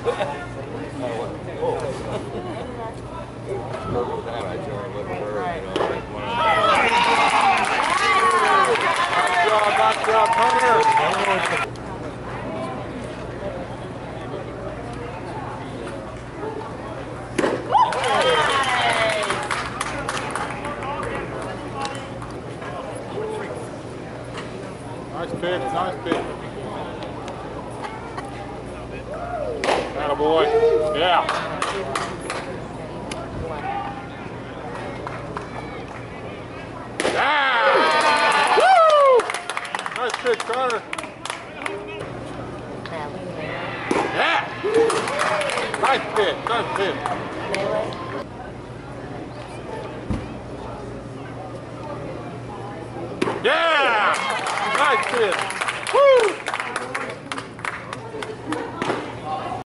Nice job, Hunter. Nice pitch, nice pitch. Attaboy. Yeah. Yeah! Woo! Nice pitch, Carter. Yeah! Nice pitch, nice pitch. Yeah! Nice pitch.